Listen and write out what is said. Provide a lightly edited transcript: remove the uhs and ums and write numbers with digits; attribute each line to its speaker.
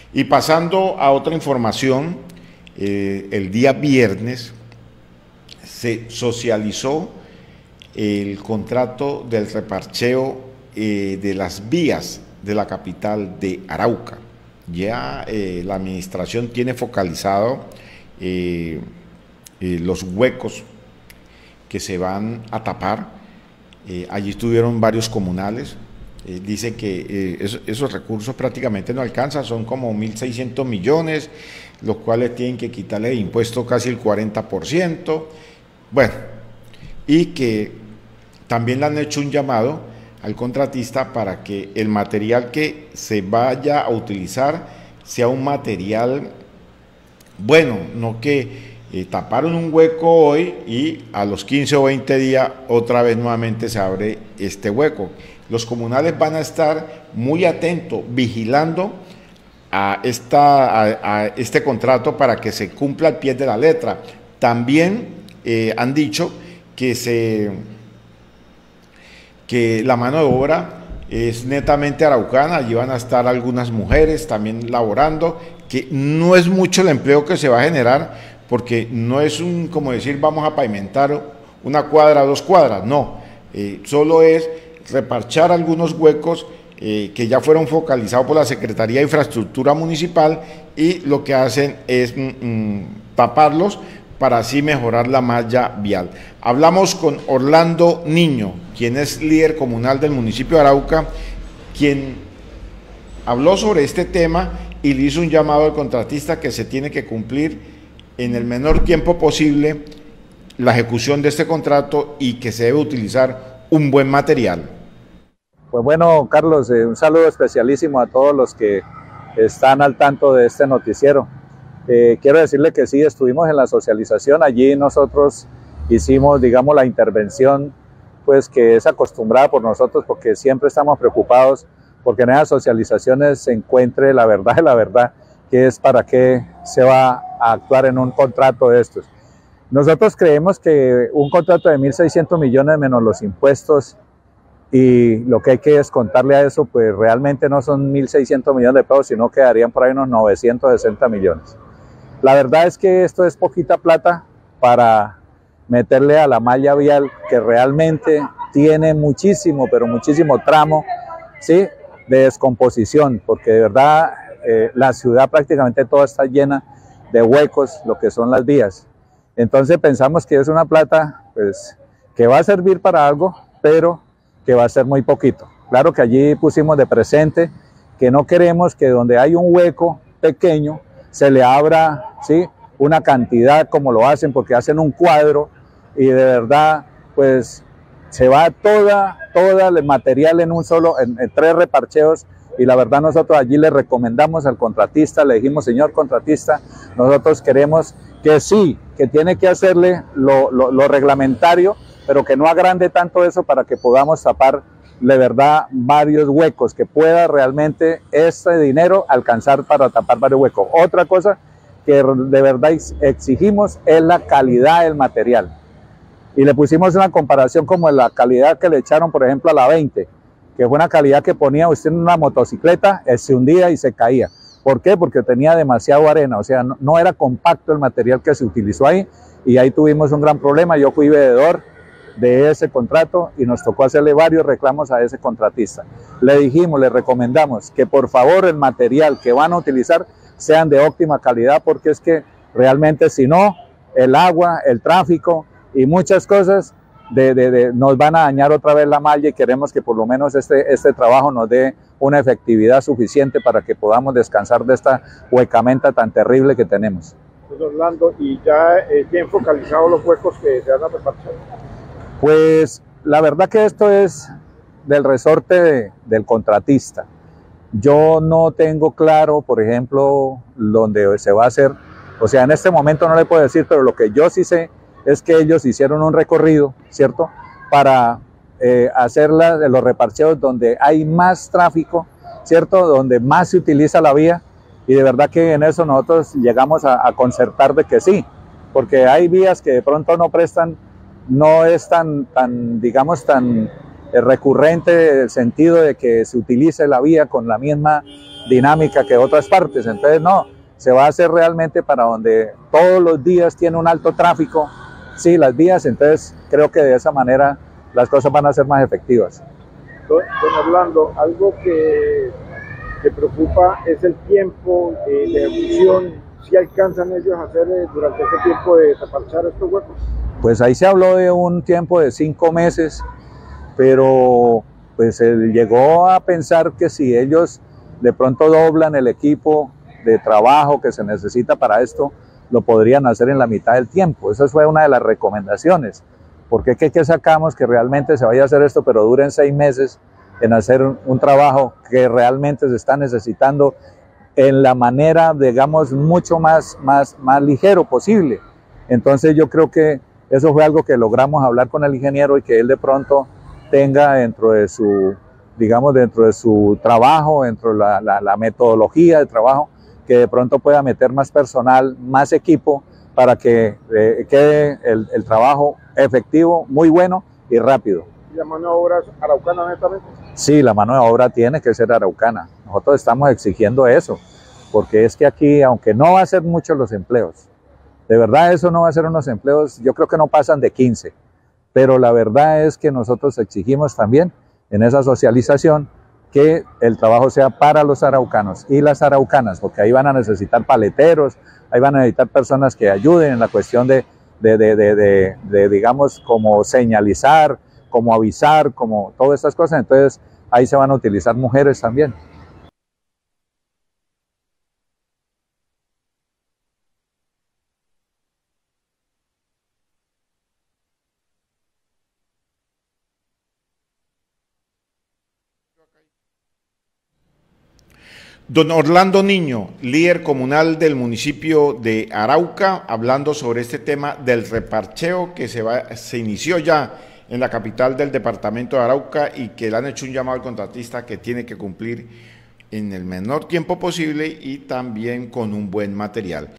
Speaker 1: Y pasando a otra información, el día viernes se socializó el contrato del reparcheo de las vías de la capital de Arauca. Ya la administración tiene focalizado los huecos que se van a tapar. Allí estuvieron varios comunales. Dicen que esos recursos prácticamente no alcanzan, son como 1.600 millones, los cuales tienen que quitarle de impuesto casi el 40%. Bueno, y que también le han hecho un llamado al contratista para que el material que se vaya a utilizar sea un material bueno, no que taparon un hueco hoy y a los 15 o 20 días otra vez nuevamente se abre este hueco. Los comunales van a estar muy atentos, vigilando a este contrato para que se cumpla al pie de la letra. También han dicho que la mano de obra es netamente araucana, allí van a estar algunas mujeres también laborando, que no es mucho el empleo que se va a generar, porque no es como decir vamos a pavimentar una cuadra, 2 cuadras, no, solo es reparchar algunos huecos que ya fueron focalizados por la Secretaría de Infraestructura Municipal, y lo que hacen es taparlos para así mejorar la malla vial. Hablamos con Orlando Niño, quien es líder comunal del municipio de Arauca, quien habló sobre este tema y le hizo un llamado al contratista que se tiene que cumplir en el menor tiempo posible la ejecución de este contrato y que se debe utilizar un buen material.
Speaker 2: Pues bueno, Carlos, un saludo especialísimo a todos los que están al tanto de este noticiero. Quiero decirle que sí, estuvimos en la socialización, allí nosotros hicimos, digamos, la intervención pues que es acostumbrada por nosotros, porque siempre estamos preocupados porque en esas socializaciones se encuentre la verdad de la verdad, que es para qué se va a actuar en un contrato de estos. Nosotros creemos que un contrato de 1.600 millones menos los impuestos y lo que hay que descontarle a eso, pues realmente no son 1.600 millones de pesos, sino quedarían por ahí unos 960 millones. La verdad es que esto es poquita plata para meterle a la malla vial, que realmente tiene muchísimo, pero muchísimo tramo, ¿sí?, de descomposición, porque de verdad la ciudad prácticamente toda está llena de huecos, lo que son las vías. Entonces pensamos que es una plata pues, que va a servir para algo, pero que va a ser muy poquito. Claro que allí pusimos de presente que no queremos que donde hay un hueco pequeño se le abra, ¿sí?, una cantidad como lo hacen, porque hacen un cuadro y de verdad pues se va toda el material en un solo, en 3 reparcheos, y la verdad nosotros allí le recomendamos al contratista, le dijimos, señor contratista, nosotros queremos que sí, que tiene que hacerle lo reglamentario, pero que no agrande tanto eso para que podamos tapar de verdad varios huecos, que pueda realmente este dinero alcanzar para tapar varios huecos. Otra cosa que de verdad exigimos es la calidad del material. Y le pusimos una comparación como la calidad que le echaron, por ejemplo, a la 20, que fue una calidad que ponía usted en una motocicleta, se hundía y se caía. ¿Por qué? Porque tenía demasiado arena, o sea, no era compacto el material que se utilizó ahí, y ahí tuvimos un gran problema. Yo fui veedor de ese contrato y nos tocó hacerle varios reclamos a ese contratista. Le dijimos, le recomendamos que por favor el material que van a utilizar sean de óptima calidad, porque es que realmente si no, el agua, el tráfico y muchas cosas nos van a dañar otra vez la malla, y queremos que por lo menos este trabajo nos dé una efectividad suficiente para que podamos descansar de esta huecamenta tan terrible que tenemos.
Speaker 3: Pues Orlando, ¿y ya tienen focalizados los huecos que se van a repartir?
Speaker 2: Pues la verdad que esto es del resorte del contratista. Yo no tengo claro, por ejemplo, dónde se va a hacer. O sea, en este momento no le puedo decir, pero lo que yo sí sé es que ellos hicieron un recorrido, ¿cierto?, para hacer los reparcheos donde hay más tráfico, ¿cierto?, donde más se utiliza la vía, y de verdad que en eso nosotros llegamos a concertar de que sí, porque hay vías que de pronto no prestan, no es tan digamos, tan recurrente el sentido de que se utilice la vía con la misma, dinámica que otras partes. Entonces no, se va a hacer realmente para donde todos los días tiene un alto tráfico, sí, las vías, entonces creo que de esa manera las cosas van a ser más efectivas.
Speaker 3: Don Orlando, algo que preocupa es el tiempo de ejecución. ¿Si alcanzan ellos a hacer durante ese tiempo de reparchar estos huecos?
Speaker 2: Pues ahí se habló de un tiempo de 5 meses, pero pues él llegó a pensar que si ellos de pronto doblan el equipo de trabajo que se necesita para esto, lo podrían hacer en la mitad del tiempo. Esa fue una de las recomendaciones. Porque ¿qué sacamos que realmente se vaya a hacer esto, pero duren 6 meses en hacer un trabajo que realmente se está necesitando en la manera, digamos, mucho más ligero posible? Entonces yo creo que eso fue algo que logramos hablar con el ingeniero y que él de pronto tenga dentro de su, digamos, dentro de su trabajo, dentro de la metodología de trabajo, que de pronto pueda meter más personal, más equipo, para que quede el trabajo efectivo, muy bueno y rápido.
Speaker 3: ¿Y la mano de obra es araucana netamente?
Speaker 2: Sí, la mano de obra tiene que ser araucana. Nosotros estamos exigiendo eso, porque es que aquí, aunque no va a ser muchos los empleos, de verdad eso no va a ser unos empleos, yo creo que no pasan de 15, pero la verdad es que nosotros exigimos también en esa socialización que el trabajo sea para los araucanos y las araucanas, porque ahí van a necesitar paleteros, ahí van a necesitar personas que ayuden en la cuestión de digamos, como señalizar, como avisar, como todas estas cosas. Entonces ahí se van a utilizar mujeres también.
Speaker 1: Don Orlando Niño, líder comunal del municipio de Arauca, hablando sobre este tema del reparcheo que se inició ya en la capital del departamento de Arauca y que le han hecho un llamado al contratista que tiene que cumplir en el menor tiempo posible y también con un buen material.